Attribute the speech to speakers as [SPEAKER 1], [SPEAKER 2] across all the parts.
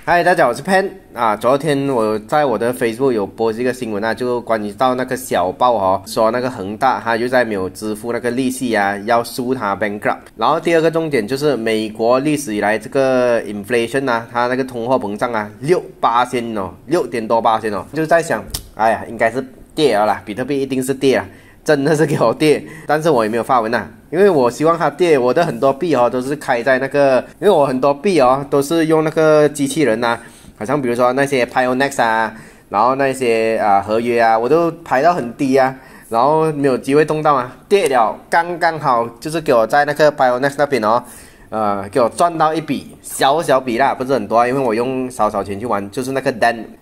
[SPEAKER 1] 嗨，大家好，我是 Pen 啊。昨天我在我的 Facebook 有播这个新闻啊，就关于到那个小报说那个恒大他又在没有支付那个利息啊，要诉他 bankrupt。然后第二个重点就是美国历史以来这个 inflation 啊，它那个通货膨胀啊，6%哦，6点多%哦，就在想，哎呀，应该是跌了啦，比特币一定是跌啊。真的是给我跌，但是我也没有发文啊，因为我希望它跌。我的很多币都是开在那个，因为我很多币都是用那个机器人啊，好像比如说那些 Pionex 啊，然后那些合约啊，我都排到很低啊，然后没有机会动到啊，跌了刚刚好，就是给我在那个 Pionex 那边给我赚到一笔小笔啦，不是很多啊，因为我用少钱去玩，就是那个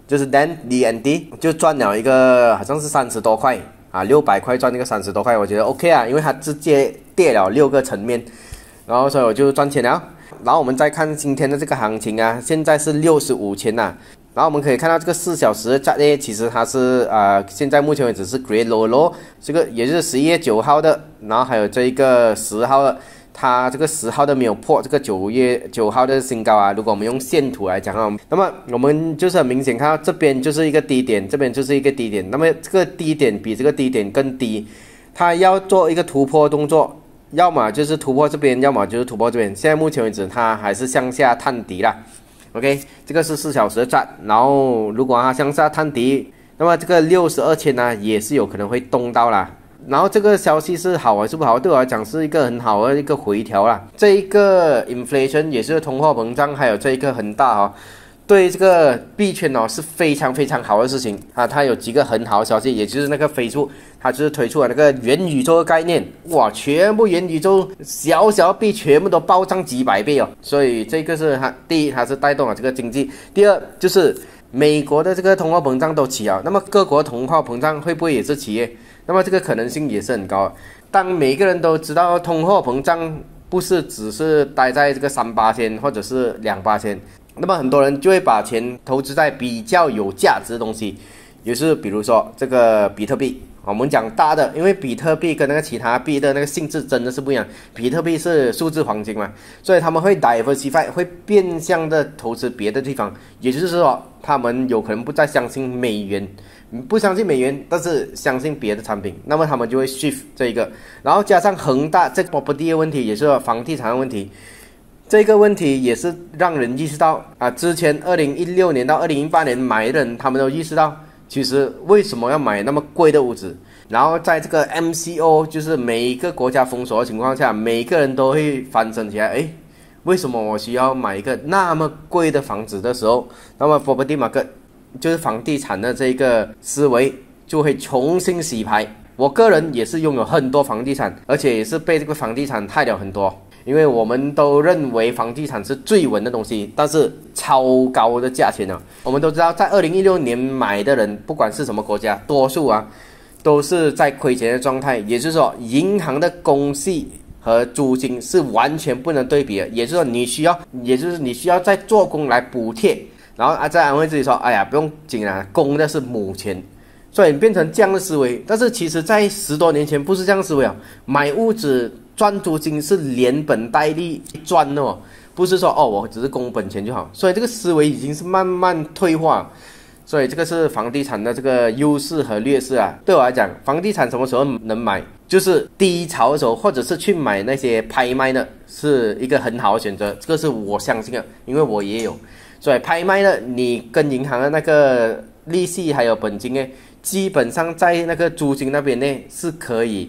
[SPEAKER 1] DND 就赚了一个好像是30多块。600块赚那个30多块，我觉得 OK 啊，因为它直接跌了6个层面，然后所以我就赚钱了。然后我们再看今天的这个行情啊，现在是65千呐。然后我们可以看到这个4小时的价呢，其实它是现在目前为止是 Great Low， 这个也就是11月9号的，然后还有这一个10号的。它这个10号都没有破这个9月9号的新高啊。如果我们用线图来讲那么我们就是很明显看到这边就是一个低点，这边就是一个低点。那么这个低点比这个低点更低，它要做一个突破动作，要么就是突破这边，要么就是突破这边。现在目前为止，它还是向下探底啦。OK， 这个是4小时的站，然后如果它向下探底，那么这个62千呢，也是有可能会动到啦。然后这个消息是好还是不好？对我来讲是一个很好的一个回调啦。这一个 inflation 也是通货膨胀，还有这一个恒大对这个币圈是非常好的事情啊。它有几个很好的消息，也就是那个Facebook它就是推出了那个元宇宙的概念，哇，全部元宇宙小币全部都暴涨几百倍所以这个是第一，它是带动了这个经济；第二就是美国的这个通货膨胀都起那么各国通货膨胀会不会也是起？那么这个可能性也是很高。当每个人都知道通货膨胀不是只是待在这个3%或者是2%，那么很多人就会把钱投资在比较有价值的东西，也是比如说这个比特币。我们讲大的，因为比特币跟那个其他币的那个性质真的是不一样。比特币是数字黄金嘛，所以他们会 diversify， 会变相的投资别的地方，也就是说他们有可能不再相信美元，不相信美元，但是相信别的产品，那么他们就会 shift 这一个。然后加上恒大这个 property 的问题，也是房地产的问题，这个问题也是让人意识到之前2016年到2018年买的人，他们都意识到其实为什么要买那么贵的屋子。然后在这个 MCO 就是每一个国家封锁的情况下，每个人都会翻身起来，为什么我需要买一个那么贵的房子的时候，那么 property market 就是房地产的这个思维就会重新洗牌。我个人也是拥有很多房地产，而且也是被这个房地产害了很多。因为我们都认为房地产是最稳的东西，但是超高的价钱我们都知道，在2016年买的人，不管是什么国家，多数都是在亏钱的状态。也就是说，银行的公息和租金是完全不能对比的。也就是说，你需要再做工来补贴，然后再安慰自己说，哎呀，不用紧供的是母钱。所以变成这样的思维。但是其实在10多年前不是这样的思维买屋子赚租金是连本带利赚的不是说我只是供本钱就好。所以这个思维已经是慢慢退化。所以这个是房地产的这个优势和劣势对我来讲，房地产什么时候能买，就是低潮的时候，或者是去买那些拍卖的，是一个很好的选择。这个是我相信的，因为我也有。所以拍卖的，你跟银行的那个利息还有本金基本上在那个租金那边是可以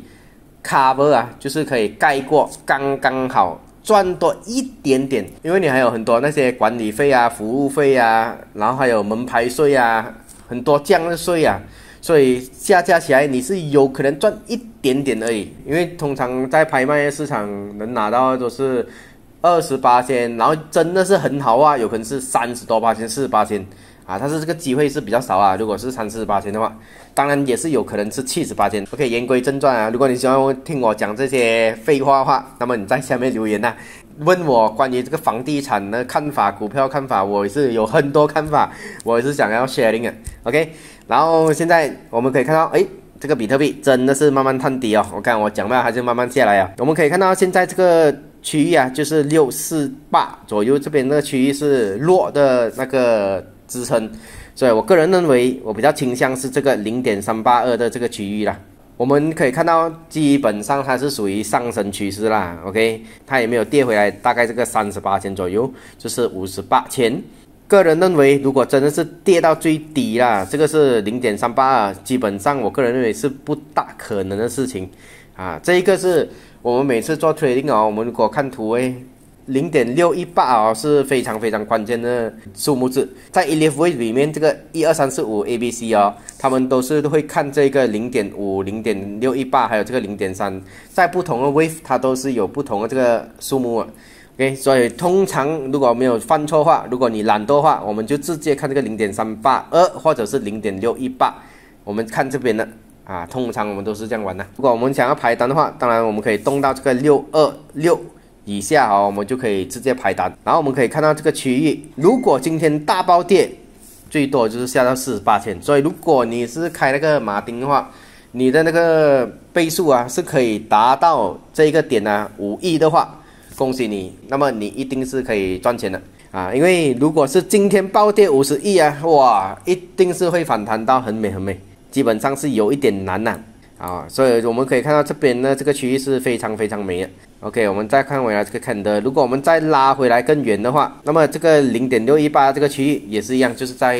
[SPEAKER 1] cover 就是可以盖过，刚刚好赚多一点点。因为你还有很多那些管理费服务费然后还有门牌税很多这样的税所以加起来你是有可能赚一点点而已。因为通常在拍卖市场能拿到都是28%，然后真的是很好有可能是30多%、40%但是这个机会是比较少如果是30%的话，当然也是有可能是70%。OK， 言归正传如果你喜欢听我讲这些废话的话，那么你在下面留言问我关于这个房地产的看法、股票看法，我也是有很多看法，我也是想要 sharing 的。OK， 然后现在我们可以看到，这个比特币真的是慢慢探底我看我讲吧，还是慢慢下来我们可以看到现在这个区域啊，就是648左右，这边那个区域是弱的那个支撑，所以我个人认为我比较倾向是这个0.382的这个区域啦。我们可以看到，基本上它是属于上升趋势啦 ，OK， 它也没有跌回来，大概这个38千左右，就是58千。个人认为，如果真的是跌到最低啦，这个是0.382，基本上我个人认为是不大可能的事情啊。这一个是我们每次做 trading 哦，我们如果看图0.618哦是非常非常关键的数目字，在 ELF wave 里面，这个1、2、3、4、5 ABC 哦，他们都是会看这个0.5、0.618，还有这个0.3，在不同的 wave 它都是有不同的这个数目啊。OK， 所以通常如果没有犯错的话，如果你懒惰的话，我们就直接看这个0.382或者是0.618，我们看这边的啊，通常我们都是这样玩的。如果我们想要排单的话，当然我们可以动到这个626以下我们就可以直接排单。然后我们可以看到这个区域，如果今天大暴跌，最多就是下到48千。所以如果你是开那个马丁的话，你的那个倍数啊是可以达到这个点啊5亿的话，恭喜你，那么你一定是可以赚钱的啊！因为如果是今天暴跌50亿啊，哇，一定是会反弹到很美很美，基本上是有一点难啊，所以我们可以看到这边的这个区域是非常非常美的。OK， 我们再看回来这个candle，如果我们再拉回来更远的话，那么这个0.618这个区域也是一样，就是在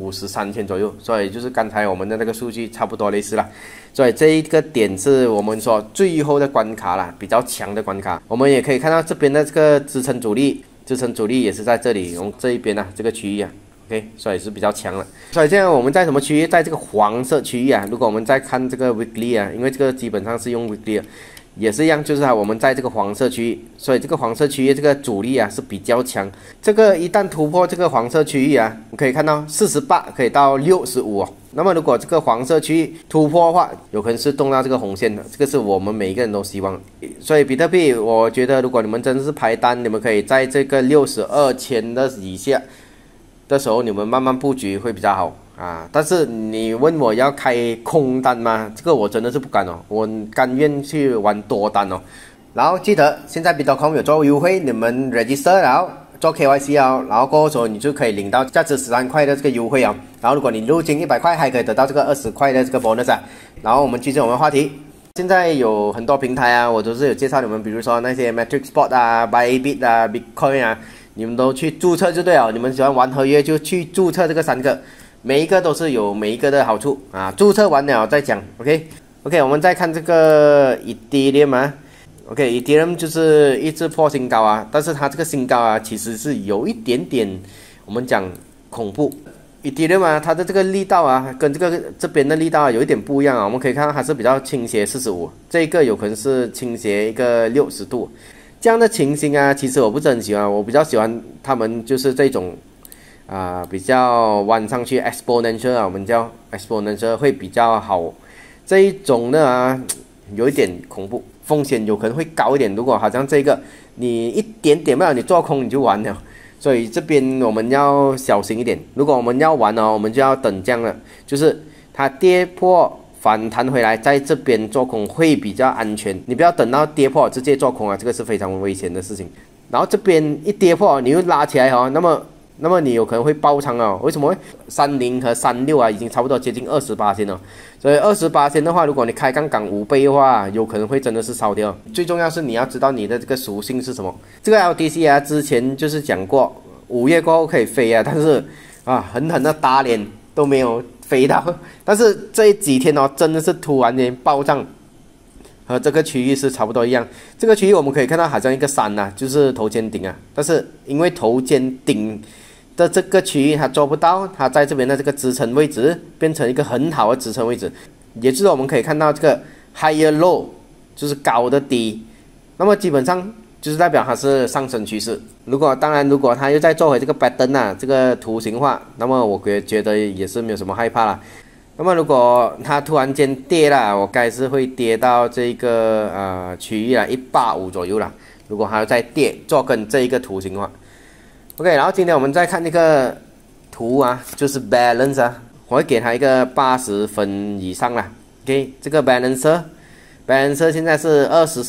[SPEAKER 1] 53千左右，所以就是刚才我们的那个数据差不多类似了。所以这一个点是我们说最后的关卡啦，比较强的关卡。我们也可以看到这边的这个支撑阻力也是在这里，用这一边这个区域OK， 所以是比较强了。所以现在我们在什么区域？在这个黄色区域如果我们再看这个 weekly 因为这个基本上是用 weekly 也是一样，就是我们在这个黄色区域，所以这个黄色区域这个阻力是比较强。这个一旦突破这个黄色区域我们可以看到48可以到65那么如果这个黄色区域突破的话，有可能是动到这个红线的，这个是我们每一个人都希望。所以比特币，我觉得如果你们真的是排单，你们可以在这个62千的以下的时候，你们慢慢布局会比较好但是你问我要开空单吗？这个我真的是不敢我甘愿去玩多单然后记得现在 Bit.com 有做优惠，你们 register 然后做 KYC 然后过后时候你就可以领到价值13块的这个优惠然后如果你入金100块，还可以得到这个20块的这个 bonus 然后我们继续我们的话题。现在有很多平台我都是有介绍你们，比如说那些 Matrix Spot Bybit Bitcoin你们都去注册就对了。你们喜欢玩合约就去注册这个3个，每一个都是有每一个的好处注册完了再讲 OK， 我们再看这个 Ethereum OK， Ethereum 就是一直破新高但是它这个新高其实是有一点点我们讲恐怖。Ethereum它的这个力道跟这边的力道有一点不一样我们可以看到它是比较倾斜45，这个有可能是倾斜一个60度。这样的情形其实我不是很喜欢，我比较喜欢他们就是这种比较弯上去 exponential 我们叫 exponential 会比较好。这一种呢有一点恐怖，风险有可能会高一点。如果好像这个你一点点你做空你就完了，所以这边我们要小心一点。如果我们要玩我们就要等这样了，就是它跌破反弹回来，在这边做空会比较安全。你不要等到跌破直接做空这个是非常危险的事情。然后这边一跌破你又拉起来那么你有可能会爆仓为什么？30和36已经差不多接近28%了。所以28%的话，如果你开杠杆5倍的话，有可能会真的是烧掉。最重要是你要知道你的这个属性是什么。这个 LTC 之前就是讲过，5月过后可以飞但是狠狠的打脸都没有飞到。但是这几天真的是突然间暴涨，和这个区域是差不多一样。这个区域我们可以看到好像一个山就是头肩顶但是因为头肩顶的这个区域它做不到，它在这边的这个支撑位置变成一个很好的支撑位置，也就是我们可以看到这个 higher low 就是高的低，那么基本上就是代表它是上升趋势。当然如果它又再做回这个 pattern 这个图形化，那么我觉得也是没有什么害怕啦。那么如果它突然间跌了，我该是会跌到这个区域185左右啦。如果还要再跌做跟这一个图形化 OK， 然后今天我们再看这个图就是 balance 我会给它一个80分以上啦。OK， 这个 balance Balancer 现在是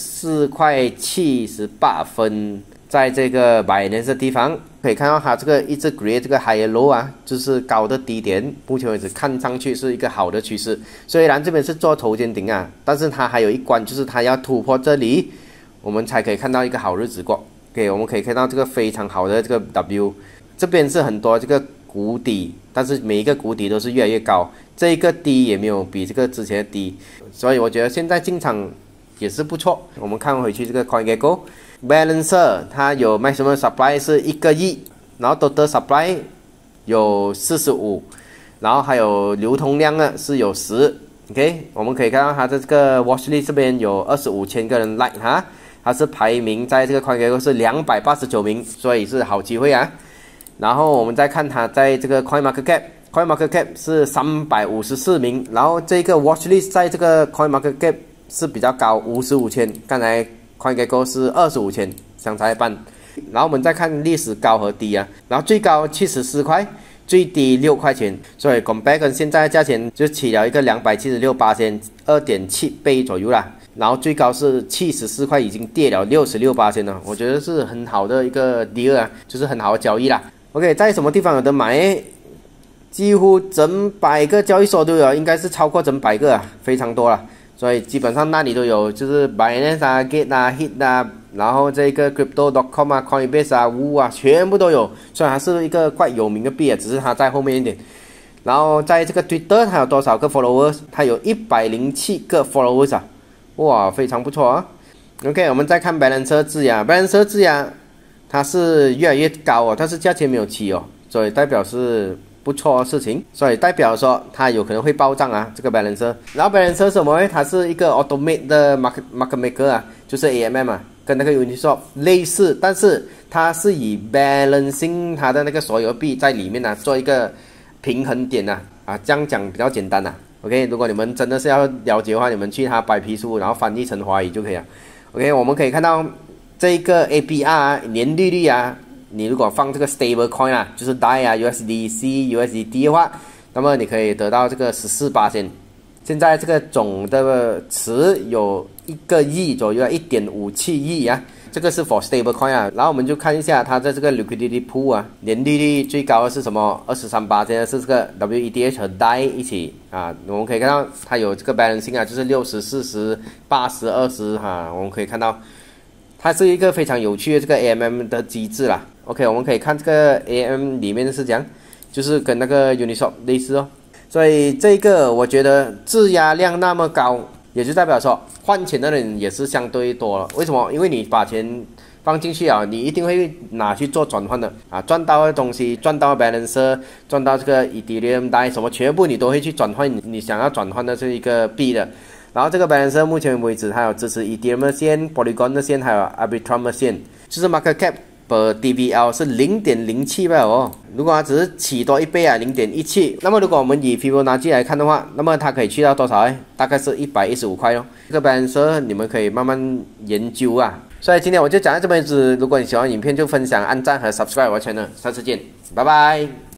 [SPEAKER 1] 24.78块，在这个Binance的地方可以看到它这个一直 create 这个 higher low 啊，就是高的低点，目前为止看上去是一个好的趋势。虽然这边是做头肩顶啊，但是它还有一关，就是它要突破这里，我们才可以看到一个好日子过。OK， 我们可以看到这个非常好的这个 W， 这边是很多这个谷底，但是每一个谷底都是越来越高，这一个低也没有比这个之前的低，所以我觉得现在进场也是不错。我们看回去这个 CoinGecko。Balancer 它有 maximum supply 是1个亿，然后 total supply 有45，然后还有流通量呢是有10。OK， 我们可以看到它的这个 watchlist 这边有25千个人 like 哈，它是排名在这个 CoinGecko 是289名，所以是好机会啊。然后我们再看它在这个 CoinMarketCap 是354名，然后这个 watchlist 在这个 CoinMarketCap 是比较高55千，刚才CoinGecko 是25千，相差一半。然后我们再看历史高和低啊，然后最高74块，最低6块钱，所以 compare 跟现在的价钱就起了一个276%，2.7倍左右啦。然后最高是74块，已经跌了66%了，我觉得是很好的一个 deal 啊，就是很好的交易啦。OK， 在什么地方有得买？几乎整100个交易所都有，应该是超过整100个啊，非常多了。所以基本上那里都有，就是 Binance 啊、Gate 啊、Hit 啊，然后这个 Crypto.com 啊、Coinbase 啊、Woo 啊，全部都有。虽然它是一个怪有名的币啊，只是它在后面一点。然后在这个 Twitter 它有多少个 followers？ 它有107个 followers 啊，哇，非常不错啊。OK， 我们再看 Balancer 质押，Balancer 质押它是越来越高哦，但是价钱没有起哦，所以代表是不错的事情，所以代表说它有可能会暴涨啊，这个 Balancer。然后 Balancer 什么？它是一个 automate 的 market maker 啊，就是 AMM 啊，跟那个 Uniswap 类似，但是它是以 balancing 它的那个所有币在里面啊，做一个平衡点啊，这样讲比较简单啊。OK， 如果你们真的是要了解的话，你们去它白皮书，然后翻译成华语就可以了。OK， 我们可以看到这个 APR 啊，年利率啊。你如果放这个 stable coin 啊，就是 DAI 啊、USDC、USDT 的话，那么你可以得到这个14%。现在这个总的池有1个亿左右，1.57亿啊，这个是 for stable coin 啊。然后我们就看一下它的这个 liquidity pool 啊，年利率最高的是什么？23%，现在是这个 WETH 和 DAI 一起啊。我们可以看到它有这个 balancing 啊，就是60、40、80、20哈，我们可以看到。它是一个非常有趣的这个 AMM 的机制啦。OK， 我们可以看这个 AMM 里面是这样，就是跟那个 Uniswap 类似哦。所以这个我觉得质押量那么高，也就代表说换钱的人也是相对多了。为什么？因为你把钱放进去啊，你一定会拿去做转换的啊，赚到的东西，赚到 Balancer， 赚到这个 Ethereum DAI 什么，全部你都会去转换你想要转换的这一个币的。然后这个 Balancer 目前为止它有支持 Ethereum 的线、Polygon 的线，还有 Arbitrum 的线，就是 Market Cap per DVL 是 0.07 倍哦。如果它只是起多1倍啊 0.17， 那么如果我们以 Fibonacci 来看的话，那么它可以去到多少呢？大概是115块哦。这个 Balancer 你们可以慢慢研究啊。所以今天我就讲到这边子，如果你喜欢影片就分享、按赞和 subscribe 我的 channel， 下次见，拜拜。